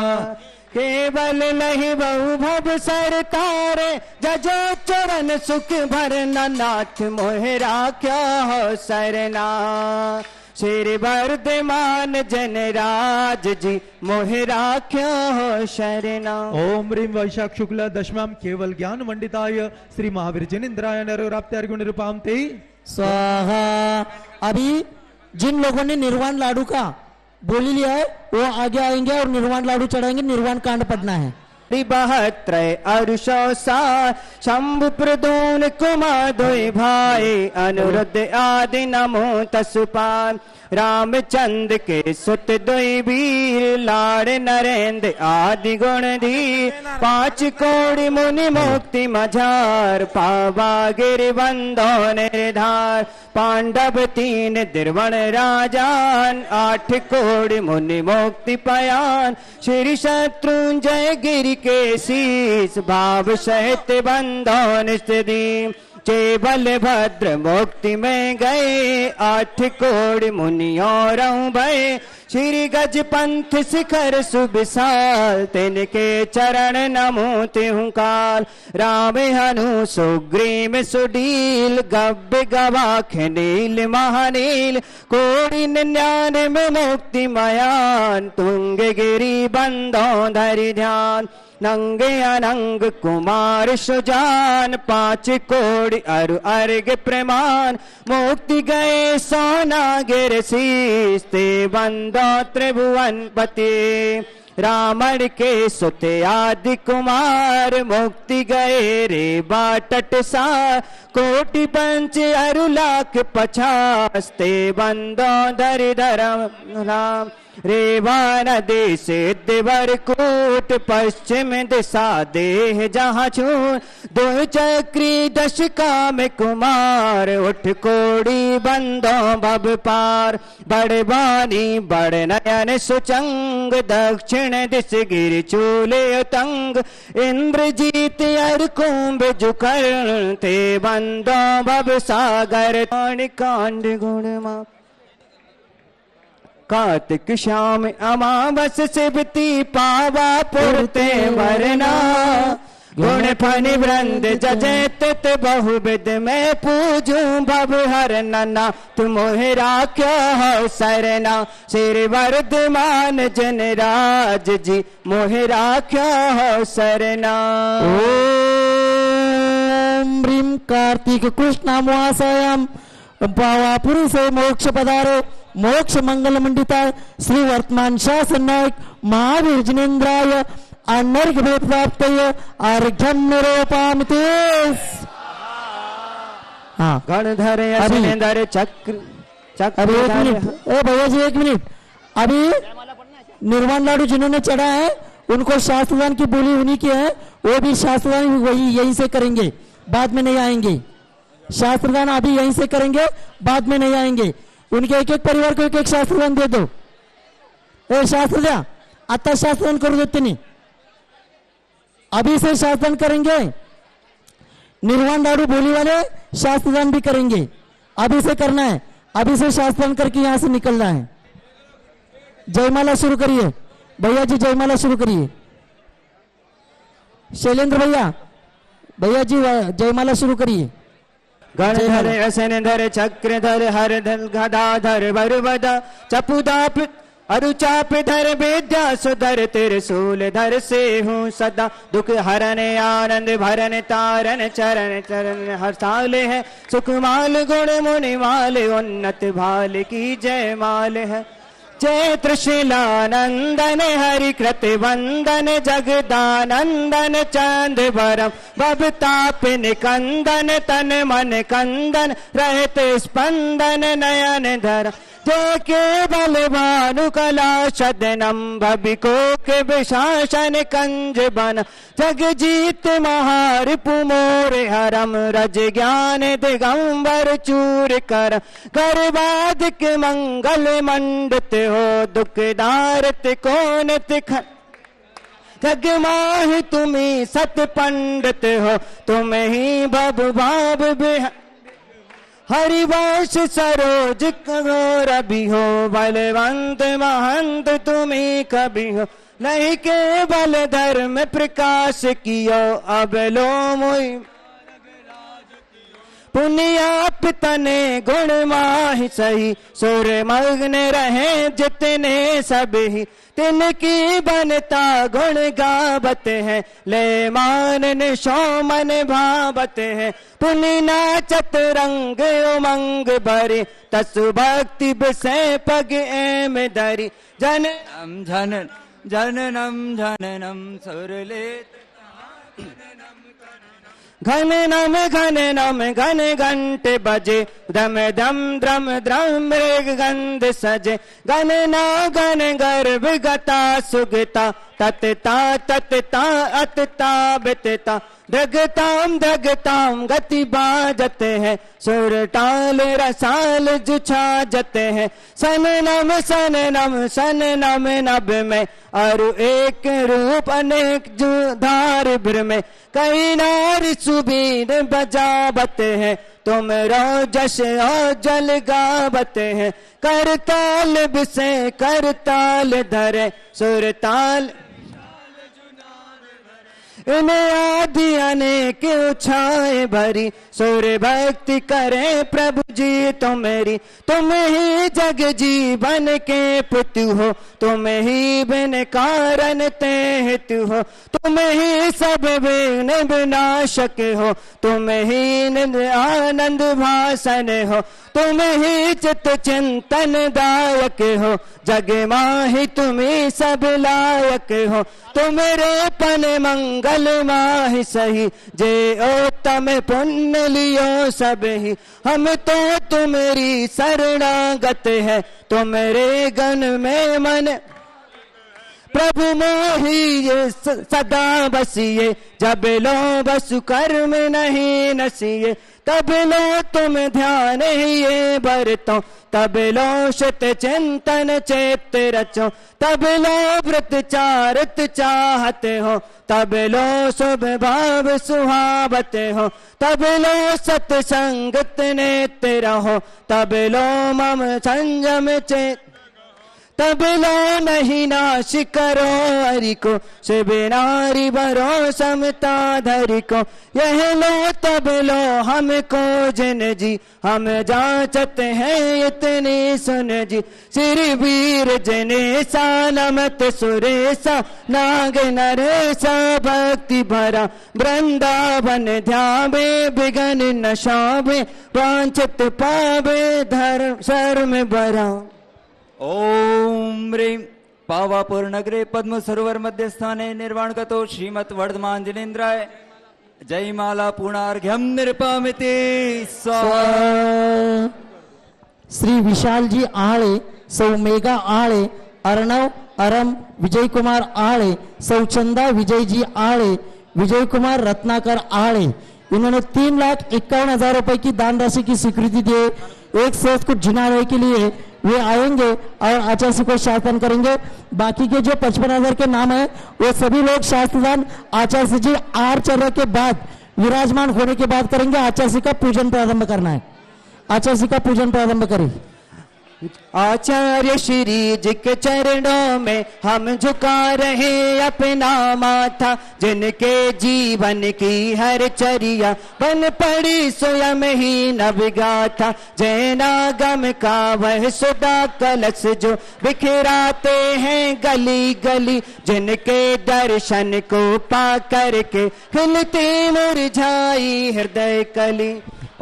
S4: केवल नहीं बहु भव सर तारे जजो चरण सुख भरना नाथ मोह राख्यो हो शरणा। श्री वर्धमान जनराज जी मोह राख्यो हो शरणा।
S5: ओम ह्रीं वैशाख शुक्ल दशमां केवल ज्ञान मंडिताय श्री महावीर जनेन्द्राय निरूपाप्त्यर्घ्यं निरूपामते
S2: स्वाहा। अभी जिन लोगों ने निर्वाण लाडू का बोली लिया है वो आगे आएंगे और निर्वाण लाडू चढ़ाएंगे। निर्वाण कांड पढ़ना है।
S4: 72 अरुषोसा शंभु प्रदून कुमार भाई अनुरुद्ध आदि नमो तसुपान। रामचंद्र के सुत दोई वीर लाड़ नरेंद्र आदि गुण धी। 5 कोടി मुनि मुक्ति मझार पावा गिर बंदो निर्धार। पांडव 3 द्रवण राजान 8 कोടി मुनि मुक्ति पयान। श्री शत्रुंजय गिरि के शीस भाव सहित बंदो निस्ती। केवल भद्र मुक्ति में गए 8 कोടി मुनियों भय। श्री गज पंथ शिखर सुविशाल तिनके चरण नमो तिहु काल। राम हनु सुग्रीव सुडील गव्य गवाख नील महानील। 99 मुक्ति मयान तुंग गिरी बंदो धरि ध्यान। नंगे अनंग कुमार सुजान 5 कोടി अरु अर्घ प्रमाण। मुक्ति गए सोना गिर शीस ते बंदो त्रिभुवन पति। रावण के सुत आदि कुमार मुक्ति गए रे बाटट सा। कोटि पंच अरु लाख 50 ते बंदो धरि धरम राम रेवान देश दिवर कोट पश्चिम दिशा देह जहाँ छून दो चक्री दशका में कुमार उठ कोड़ी बंदो बब पार बड़ बानी बड़ नयन सुचंग दक्षिण दिश गिर चूले तंग इंद्रजीत अर कुंभ जुकर थे बंदो बब सागर कांड गुण मा कार्तिक श्याम अमावस सिबती पावा पुरते वरना गुण फनि वृंद जजत बहुविद में पूजूं भव हर नना तुम राख्या हो सरना सिर वर्धमान जन राज जी मोह राख्या हो सरना।
S2: ओम ह्रीं कार्तिक कृष्ण अमावास्याम पावापुरी से मोक्ष पधारे मोक्ष मंगल मंडिता श्री वर्तमान शासन नायक महावीर जिनेन्द्राय अनर्घ प्राप्त अर्घ्यम निरूपामिति। हाँ
S4: गणधर असनेंद्र चक्र
S2: अभी एक मिनट, ए भैया जी एक मिनट, अभी निर्वाण लाडू जिन्होंने चढ़ा है उनको शास्त्रदान की बोली उन्हीं की है, वो भी शास्त्रदान वही यहीं से करेंगे, बाद में नहीं आएंगे। शास्त्रदान अभी यहीं से करेंगे, बाद में नहीं आएंगे। उनके एक एक परिवार को एक एक शास्त्रदान दे दो। ए शास्त्र द्या, आता शास्त्रदान करू देते नहीं, अभी से शास्त्रदान करेंगे। निर्वाण लाडू बोली वाले शास्त्रदान भी करेंगे, अभी से करना है, अभी से शास्त्रदान करके यहां से निकलना है। जयमाला शुरू करिए भैया जी, जयमाला शुरू करिए। शैलेंद्र भैया, भैया जी जयमाला शुरू करिए।
S4: गणधर असनधर चक्रधर हरधर गदाधर वरवद चपुदाप अरुचाप धर विद्या सुधर त्रिशूल धर से हूँ सदा दुख हरन आनंद भरन तारन चरण चरण हरसाल है सुखमाल गुण मुनिमाल उन्नत भाल की जय माल है। जय त्रिशिलानंदन हरि कृत वंदन जगदानंदन चंद वरम बबताप निकंदन तन मन कंदन रहते स्पंदन नयन धर जय के बलवानु कला सदनम भविको के विशासन कंज बन जग जीत महार पुमोर हरम रज ज्ञान दिगंबर चूर कर गर्वाद के मंगल मंडित हो दुखदारत कोनत जग माहि तुम्हें सत पंडित हो तुम ही बब बाब बिह हरिवंश सरोज कगोर भी हो बलवंत महंत तुम्हें कभी हो नहीं के बल धर्म प्रकाश कियो अब लो मोई पुण्याप तने गुण माहि सही सुर मग्न रहे जितने सब ही तिनकी बनता गुण गावत है ले मान शोमन भावत है पुनि नाचत रंग उमंग भरी तसु भक्ति विषय पग एम धरी जननम जननम सुरले घन नम घन घंट बजे दम दम द्रम द्रम मृग गंध सजे गन ना गन गर्भ गता सुगता ततता ततता अतता बितता दगताम गति बाजते हैं सुर टाल रसाल जुछा जते हैं सन नम नभ में और एक रूप अनेक जुधार भ्र में कई नार सुबीर बजावते हैं तुम रो जश और जल गावते हैं करताल विषय करताल धरे सुरताल इन्हें आदि अनेक उछाए भरी सुर भक्ति करे प्रभु जी तुम्हारी, तुम ही जग जीवन के पुतु हो, तुम ही बिन कारण ते हेतु हो, तुम ही सब विघ्न विनाशक हो, तुम ही निंद आनंद भाषण हो, तुम ही चित चिंतन दायक हो, जग माही तुम ही सब लायक हो, तुमरे पन मंगल माही सही, जे उत्तम पुण्य लियो सब ही, हम तो तुम्हारी शरणागत है, तुम्हारे गण में मन प्रभु मोही ये सदा बसिए, जब लो बसु कर्म नहीं नसिए, तब लो तुम ध्यान ही ये बरतो, तब लो शत चिंतन चेत रचो, तब लो व्रत चारत चाहते हो, तब लो शुभ भाव सुहावते हो, तब लो सत्संगत नेत्र रहो, तब लो मम संयम चेत, तब लो नहीं नाश करो हरि को, शिव नारी बरो समता धरि को, यह लो तब लो हमको जिन जी, हम जांचते हैं इतनी सुन जी, श्री वीर जनेसा नमत सुरेसा, नाग नरेसा भक्ति भरा, वृंदावन ध्यावे बिगन न शावे, वांछित पावे धर्म शर्म भरा।
S6: ओम ह्रीं पावापुर नगरे पद्म सरोवर मध्यस्थाने निर्वाणगतो श्रीमत् वर्धमान जिनेन्द्राय जयमाला पूर्णार्घ्यम निरपामिते स्वाहा।
S2: श्री विशाल जी आळे, सौ मेघा आळे, अर्णव अरम विजय कुमार आळे, सौ चंदा विजय जी आळे, विजय कुमार रत्नाकर आळे, इन्होंने 3,51,000 रुपए की दान राशि की स्वीकृति दी। एक सेठ को जिनाने के लिए वे आएंगे और आचार्य को शासन करेंगे। बाकी के जो 55,000 के नाम है वो सभी लोग शास्त्रदान आचार्य जी आर्चर्य के बाद विराजमान होने के बाद करेंगे। आचार्य का पूजन प्रारंभ करना है। आचार्य का पूजन प्रारंभ करें।
S4: आचार्य श्री जी के चरणों में हम झुका रहे अपना माथा, जिनके जीवन की हर चर्या बन पड़ी स्वयं ही नवगाथा, जैनागम का वह सुधा कलश जो बिखराते हैं गली गली, जिनके दर्शन को पा करके खिलती मुरझाई हृदय कली।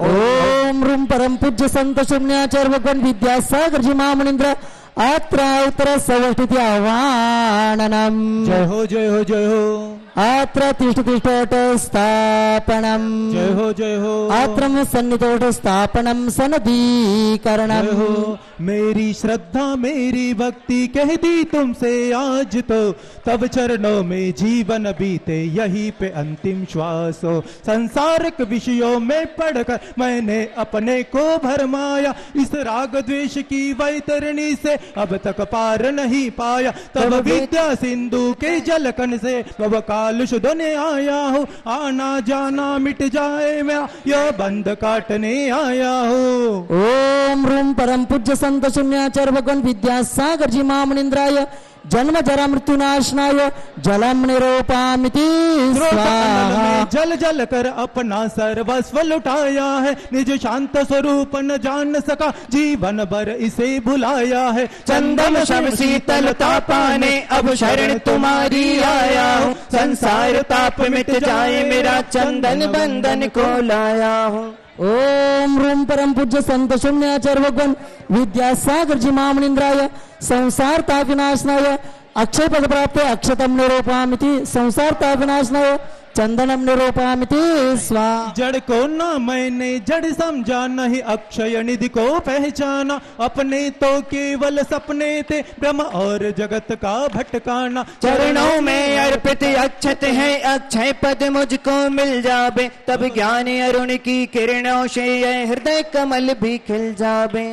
S2: ओम रूम परम पूज्य संत शून्याचार्य भगवान विद्यासागर जी महामुनींद्र आत्रा उत्तर सवष्टिति आह्वाननम।
S5: जय हो जय हो जय हो।
S2: आत्र तिष्ठ तिष्ठोट स्थापनम।
S5: जय हो जय हो।
S2: आत्रम सन्निधोट स्थापनम सनदीकरणम।
S5: जय हो। मेरी श्रद्धा मेरी भक्ति कह दी तुमसे आज तो, तब चरणों में जीवन बीते यही पे अंतिम श्वास हो। संसारिक विषयों में पढ़कर मैंने अपने को भरमाया, इस राग द्वेष की वैतरणी से अब तक पार नहीं पाया। तब विद्या सिंधु के जलकन से अब कालुष धोने आया हूँ, आना जाना मिट जाए मेरा यह बंध काटने आया हूँ।
S2: ओम रूम परम पूज्य संत शून्याचार्य भगवान विद्यासागर जी महामुनींद्राय जन्म जरा मृत्यु नाशनाय जलम निरूपामिति स्वाहा।
S5: जल जल कर अपना सर्वस्व लुटाया है, निज शांत स्वरूप न जान सका जीवन भर इसे भुलाया है।
S4: चंदन शम शीतलता पाने अब शरण तुम्हारी आया हूँ, संसार ताप मिट जाए मेरा चंदन बंधन को लाया हूँ।
S2: ओम रूम परम पूज्य संत शून्याचार्य भगवान विद्यासागर जी महामुनींद्राय संसार ताप विनाशनाय अक्षय पद प्राप्त अक्षतम निरूपामिति संसार ताप विनाशनाय चंदनम निरूपामिति स्वाहा।
S5: जड़ को ना मैंने जड़ समझा, नहीं अक्षय निधि को पहचाना, अपने तो केवल सपने थे ब्रह्म और जगत का भटकाना।
S4: चरणों में अर्पित अक्षत है अक्षय पद मुझको मिल जावे, तब ज्ञान अरुण की किरणों से यह हृदय कमल भी खिल जावे।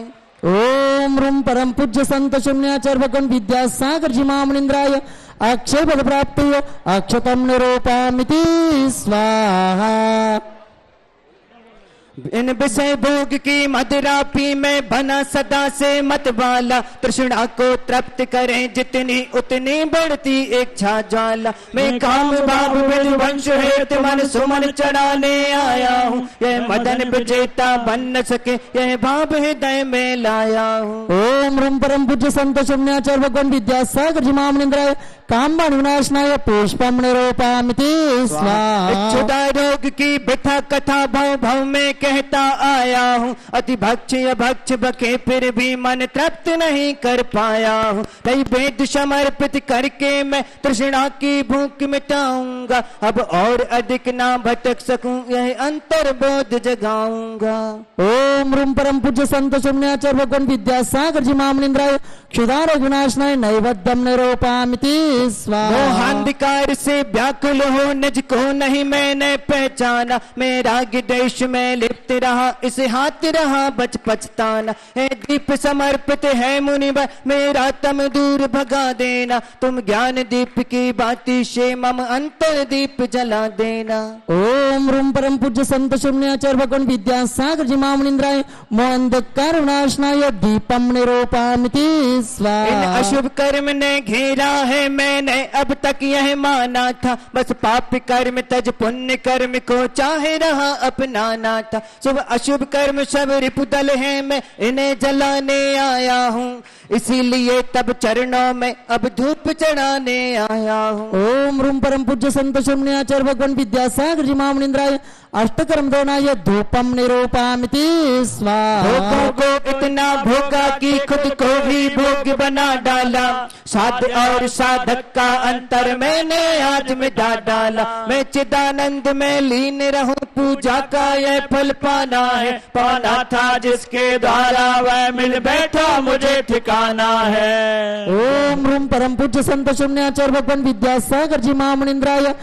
S2: ओम रूम परम पूज्य संत शून्याचार्य भगवान विद्यासागर जी महामुनींद्राय अक्षय पद प्राप्त अक्षतम निरूपामिति स्वाहा।
S4: इन विषय भोग की मदिरा पी मैं बना सदा से मत वाला, तृष्णा को तृप्त करें जितनी उतनी बढ़ती इच्छा ज्वाला। मैं काम भाव वंश हेत मन सुमन चढ़ाने आया हूँ, यह मदन विजेता बन न सके यह भाव हृदय में लाया हूँ।
S2: ओम रूम परम पूज्य संत शून्याचार्य भगवान विद्यासागर जी महामनिंद्राय कामबाण विनाशनाय पुष्पम निरूपामिति स्वाहा।
S4: इच्छुता रोग की व्यथा कथा भव भव में कहता आया हूँ, अति भक्ष भक्ष बके फिर भी मन तृप्त नहीं कर पाया हूँ। कई वेद समर्पित करके मैं तृष्णा की भूख मिटाऊंगा, अब और अधिक ना भटक सकूं यह अंतर्बोध जगाऊंगा।
S2: ओम रूम परम पूज्य संत शून्याचार्य भगवान विद्यासागर जी महामनिंद्राय क्षुधार विनाशनाय नैवेद्यम निरूपामिति स्वाहा।
S4: अंधकार से व्याकुल हो निज को नहीं मैंने पहचाना, मेरा देश में लिप्त रहा इसे हाथ रहा बच पछताना। है दीप समर्पित है मुनिवर मेरा तम दूर भगा देना, तुम ज्ञान दीप की बाती से मम अंतर दीप जला देना।
S2: ओम रूम परम पूज्य संत शून्याचार्य भगवान विद्यासागर जी महामनिंद्राय मोहंधकार विनाशनाय दीपम निरूपामिति स्वाहा।
S4: इन अशुभ कर्म ने घेरा है मैंने अब तक यह माना था, बस पाप कर्म तज पुण्य कर्म को चाहे रहा अपनाना था। शुभ अशुभ कर्म सब रिपुदल है मैं इन्हें जलाने आया हूँ, इसीलिए तब चरणों में अब धूप चढ़ाने आया हूँ।
S2: ओम रूम परम पूज्य संत शून्याचार्य भगवान विद्यासागर जी महामनिंद्राय अष्टकर्म दोनाय धूपम निरूपामिति स्वाहा।
S4: भोगों को इतना भोगा कि खुद को भी भोग बना डाला, साध और साधक का अंतर मैंने आज मिटा डाला। मैं चिदानंद में लीन रहूं पूजा का यह फल पाना है, पाना था जिसके द्वारा वह मिल बैठा मुझे ठिकाना है।
S2: ओम रूम परम पूज्य संत शून्याचार्य भगवान विद्यासागर जी महामनिंद्राय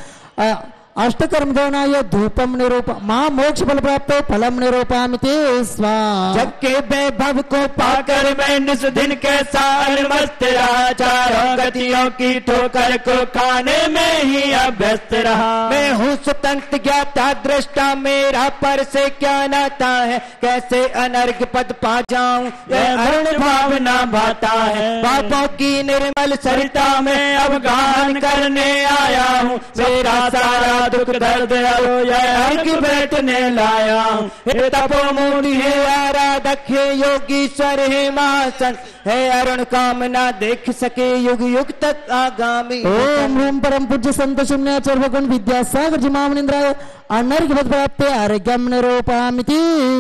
S2: अष्टकर्म दोनाय धूपम निरूप मोक्ष फल प्राप्त फलम निरूपामिति स्वाहा।
S4: जग के वैभव को पाकर मैं निस दिन कैसा मस्त रहा, चारों गतियों की ठोकर को खाने में ही अभ्यस्त रहा। मैं हूँ स्वतंत्र ज्ञाता दृष्टा मेरा पर से क्या नाता है, कैसे अनर्घ पद पा जाऊं यह अरुण भावना भाता है। पापों की निर्मल सरिता में अब गान करने आया हूँ, मेरा सारा दुख दर्द अर्घ बैठने लाया हूँ। हे तपोमूर्ति हे आराधक हे योगीश्वर हे महासन, हे अरुण कामना देख सके युग युग तक आगामी।
S2: ओम रूम परम पूज्य संत शून्याचार्य भगवान विद्यासागर जी महामनिंद्राय अनर्घ पद प्राप्त अर्घ्यम निरूपामिति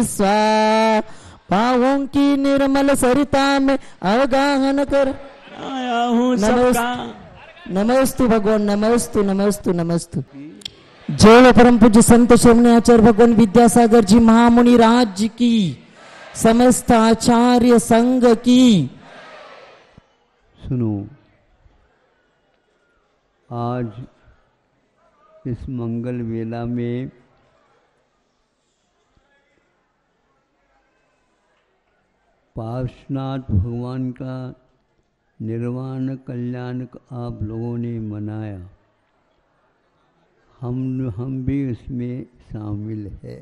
S2: स्वाहा। पावों की निर्मल सरिता में अवगाहन कर
S4: आया हूँ सबका।
S2: नमस्तु भगवान नमस्तु नमस्तु नमस्तु। जय परम पूज्य संत शून्याचार्य भगवान विद्यासागर जी महामुनि राज्य की, समस्त आचार्य संघ की।
S7: सुनो, आज इस मंगल वेला में पार्श्वनाथ भगवान का निर्वाण कल्याण आप लोगों ने मनाया, हम भी उसमें शामिल है।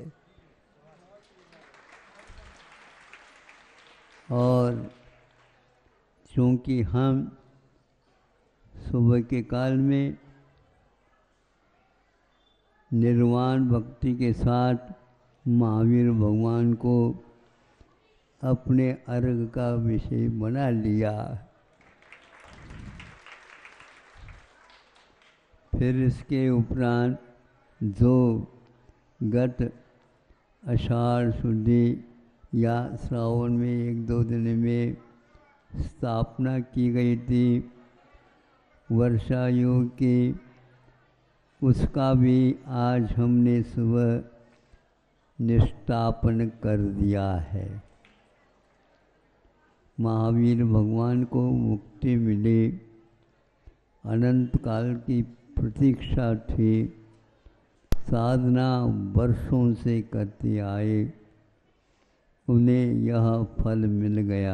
S7: और क्योंकि हम सुबह के काल में निर्वाण भक्ति के साथ महावीर भगवान को अपने अर्घ का विषय बना लिया, फिर इसके उपरांत जो गत आषाढ़ शुद्धि या श्रावण में 1-2 दिन में स्थापना की गई थी वर्षा योग की, उसका भी आज हमने सुबह निष्ठापन कर दिया है। महावीर भगवान को मुक्ति मिली, अनंत काल की प्रतीक्षा थी, साधना वर्षों से करते आए, उन्हें यह फल मिल गया।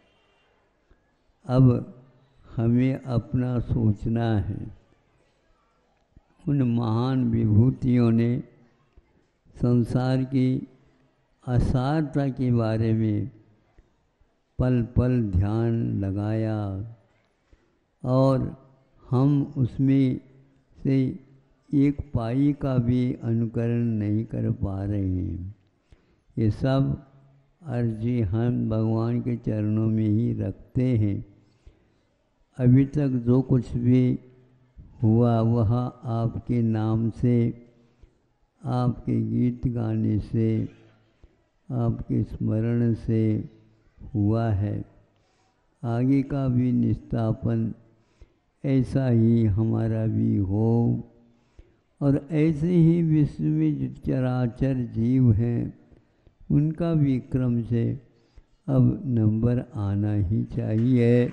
S7: अब हमें अपना सोचना है। उन महान विभूतियों ने संसार की असारता के बारे में पल पल ध्यान लगाया और हम उसमें से एक पाई का भी अनुकरण नहीं कर पा रहे हैं। ये सब अर्जी हम भगवान के चरणों में ही रखते हैं। अभी तक जो कुछ भी हुआ वह आपके नाम से, आपके गीत गाने से, आपके स्मरण से हुआ है। आगे का भी निस्तापन ऐसा ही हमारा भी हो और ऐसे ही विश्व में जो चराचर जीव हैं उनका भी क्रम से अब नंबर आना ही चाहिए।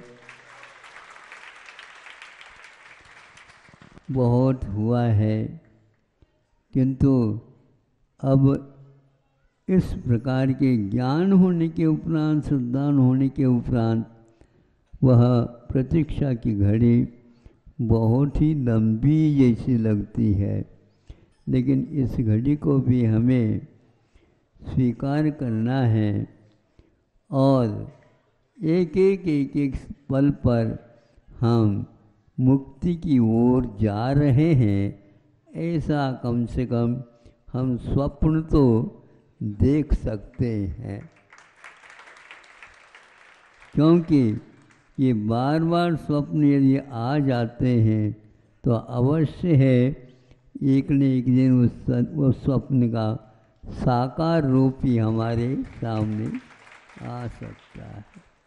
S7: बहुत हुआ है किंतु अब इस प्रकार के ज्ञान होने के उपरांत, श्रद्धान होने के उपरांत वह प्रतीक्षा की घड़ी बहुत ही लंबी जैसी लगती है, लेकिन इस घड़ी को भी हमें स्वीकार करना है और एक एक पल पर हम मुक्ति की ओर जा रहे हैं, ऐसा कम से कम हम स्वप्न तो देख सकते हैं। क्योंकि ये बार बार स्वप्न यदि आ जाते हैं तो अवश्य है एक न एक दिन उस स्वप्न का साकार रूप ही हमारे सामने आ सकता है।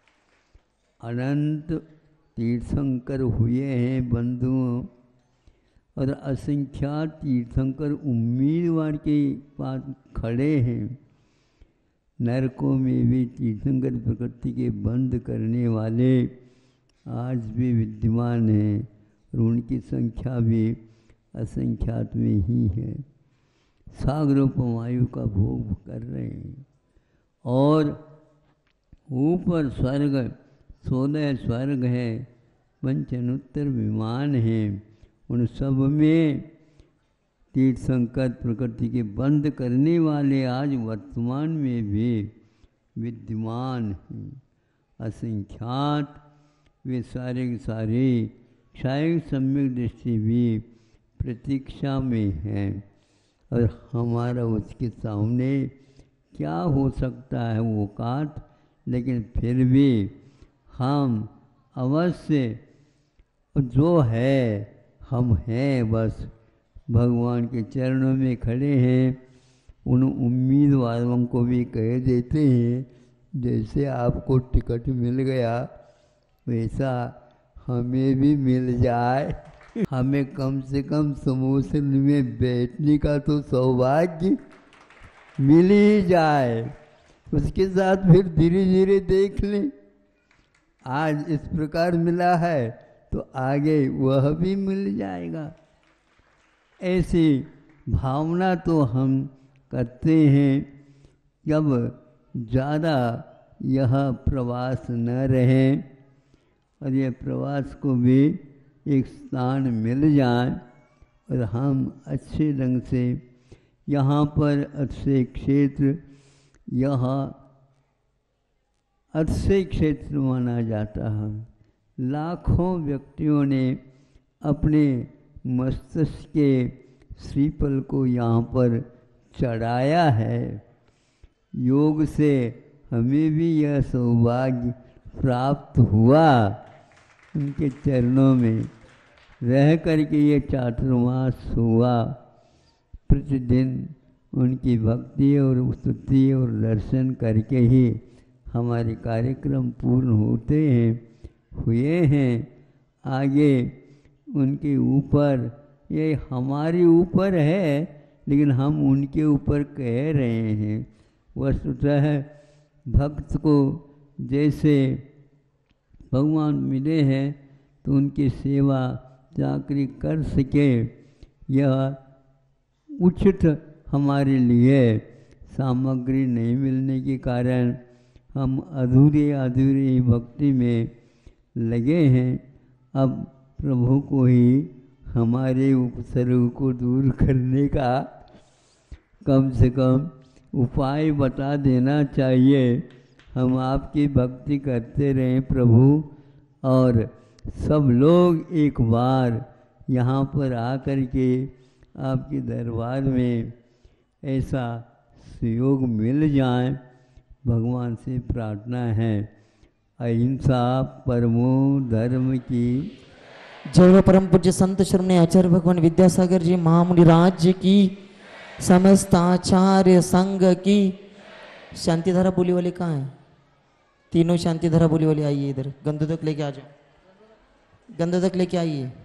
S7: अनंत तीर्थंकर हुए हैं बंधुओं और असंख्यात तीर्थंकर उम्मीदवार के पास खड़े हैं। नरकों में भी तीर्थंकर प्रकृति के बंद करने वाले आज भी विद्यमान हैं और उनकी संख्या भी असंख्यात में ही है। सागरोपमायु का भोग कर रहे हैं और ऊपर स्वर्ग 16 स्वर्ग है, पंचनुत्तर विमान हैं, उन सब में तीर्थंकर प्रकृति के बंद करने वाले आज वर्तमान में भी विद्यमान हैं। असंख्यात वे सारे के सारे क्षायिक सम्यक दृष्टि भी प्रतीक्षा में हैं और हमारा उसके सामने क्या हो सकता है वो काट, लेकिन फिर भी हम अवश्य जो है हम हैं, बस भगवान के चरणों में खड़े हैं। उन उम्मीदवारों को भी कह देते हैं जैसे आपको टिकट मिल गया वैसा हमें भी मिल जाए, हमें कम से कम समोसे में बैठने का तो सौभाग्य मिल ही जाए। उसके साथ फिर धीरे धीरे देख लें, आज इस प्रकार मिला है तो आगे वह भी मिल जाएगा। ऐसी भावना तो हम करते हैं। जब ज़्यादा यह प्रवास न रहे और यह प्रवास को भी एक स्थान मिल जाए और हम अच्छे ढंग से यहाँ पर अच्छे क्षेत्र, यह अच्छे क्षेत्र माना जाता है। लाखों व्यक्तियों ने अपने मस्तिष्क के श्रीफल को यहाँ पर चढ़ाया है। योग से हमें भी यह सौभाग्य प्राप्त हुआ, उनके चरणों में रह करके ये चातुर्मास हुआ। प्रतिदिन उनकी भक्ति और स्तुति और दर्शन करके ही हमारे कार्यक्रम पूर्ण होते हैं, हुए हैं। आगे उनके ऊपर, ये हमारे ऊपर है लेकिन हम उनके ऊपर कह रहे हैं। वस्तुतः भक्त को जैसे भगवान मिले हैं तो उनकी सेवा चाकरी कर सके, यह उचित हमारे लिए सामग्री नहीं मिलने के कारण हम अधूरे अधूरी भक्ति में लगे हैं। अब प्रभु को ही हमारे उपसर्ग को दूर करने का कम से कम उपाय बता देना चाहिए। हम आपकी भक्ति करते रहें प्रभु, और सब लोग एक बार यहाँ पर आकर के आपके दरबार में ऐसा सहयोग मिल जाए, भगवान से प्रार्थना है। अहिंसा परमो धर्म की
S2: जय। परम पूज्य संत श्रमणे आचार्य भगवान विद्यासागर जी महामुनि राज्य की, समस्त आचार्य संघ की। शांतिधारा बोली वाले कहाँ हैं? तीनों शांतिधारा बोली वाले आइए इधर, गंदोदक लेके आ जाओ, गंदोदक लेके आइए।